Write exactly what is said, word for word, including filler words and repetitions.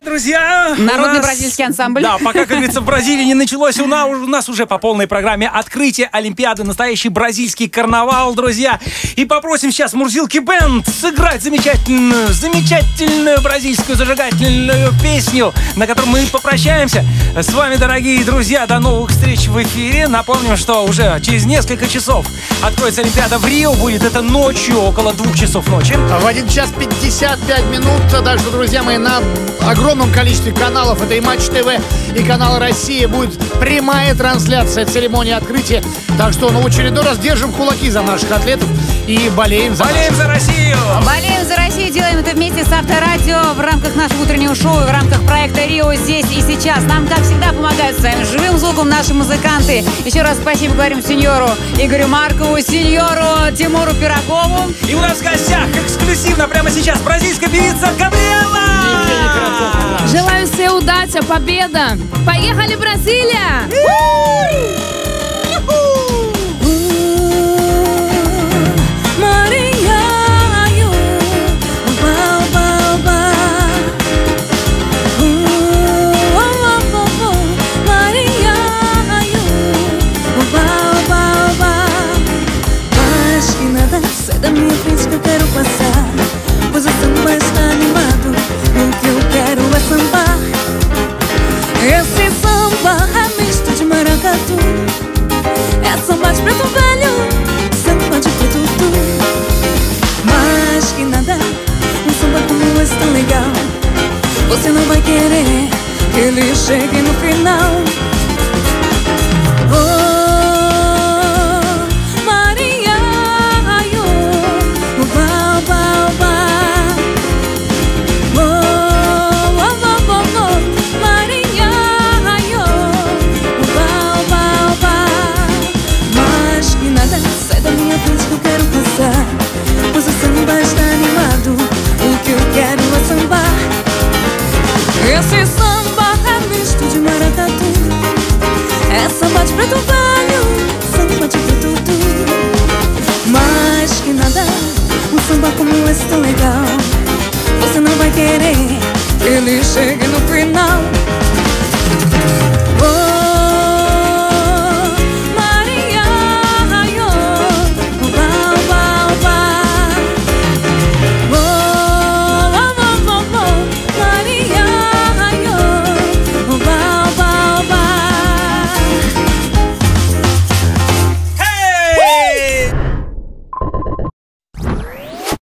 Друзья, народный нас, бразильский ансамбль. Да, пока, как говорится, в Бразилии не началось, у нас, у нас уже по полной программе открытие Олимпиады, настоящий бразильский карнавал, друзья. И попросим сейчас Мурзилки Бенд сыграть замечательную, замечательную бразильскую зажигательную песню, на которой мы попрощаемся с вами, дорогие друзья. До новых встреч в эфире. Напомним, что уже через несколько часов откроется Олимпиада в Рио. Будет это ночью, около двух часов ночи. В один час пятьдесят пять минут. Так что, друзья мои, на огромном количестве каналов, это и Матч ТВ, и канал Россия, будет прямая трансляция церемонии открытия. Так что, ну, в очередной раз держим кулаки за наших атлетов и болеем за Болеем за Россию! Болеем за Россию, делаем это вместе с Авторадио в рамках нашего утреннего шоу, в рамках проекта Рио здесь и сейчас. Нам, как всегда, помогают своим живым звуком наши музыканты. Еще раз спасибо говорим сеньору Игорю Маркову, сеньору Тимуру Пирогову. И у нас в гостях эксклюзивно прямо сейчас бразильская певица Габриэла! Желаю всем удачи, победа! Поехали, Бразилия! Da minha frente que eu quero passar, pois o samba está animado. O que eu quero é sambar. Esse samba é misto de maracatu, é samba de preto velho, samba de preto tu. Mais que nada, um samba como esse tão legal, você não vai querer que ele chegue no final. Oh, pois o samba está animado. O que eu quero é sambar. Esse samba é misto de maracatu, é samba de preto velho, samba de preto tu. Mais que nada, um samba como esse tão legal, você não vai querer que ele chegue no final.